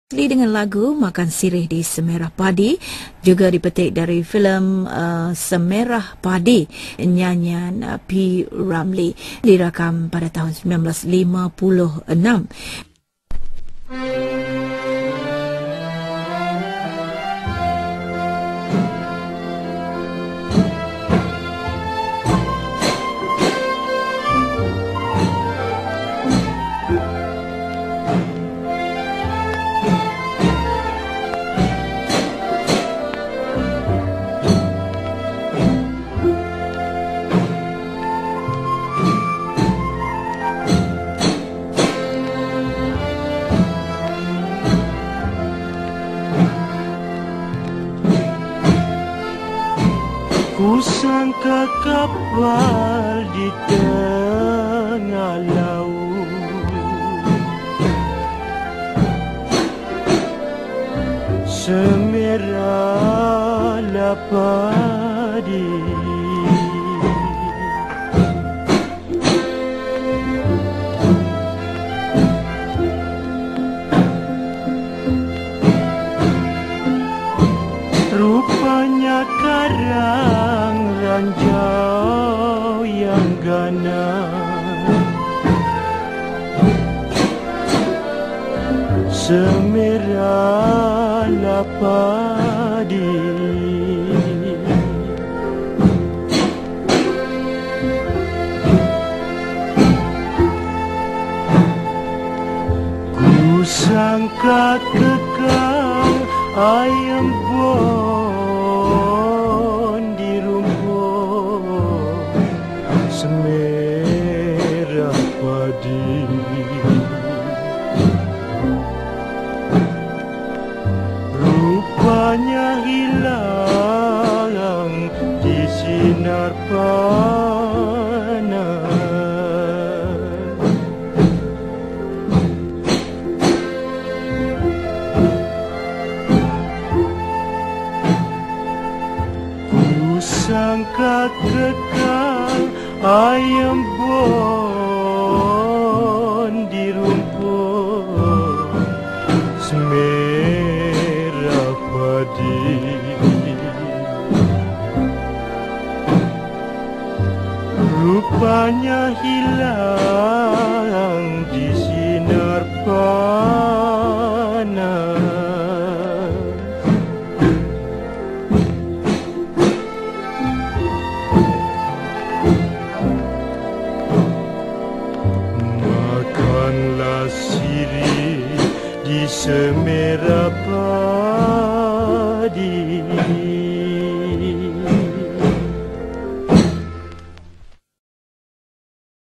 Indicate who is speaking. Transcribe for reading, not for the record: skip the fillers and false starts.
Speaker 1: Dengan lagu Makan Sirih di Semerah Padi, juga dipetik dari filem Semerah Padi, nyanyian P. Ramlee, dirakam pada tahun 1956.
Speaker 2: Kusangka kapal di tengah laut, semerah padi. Rupanya karang ranjau yang ganas, semerah padi. Kusangka kekal ayam bon di rumput semerah padi. Rupanya hilang di sinar panas. Kusangka kekal ayam bon di rumput semerah padi. Rupanya hilang di sinar panas. Makanlah sirih di semerah padi.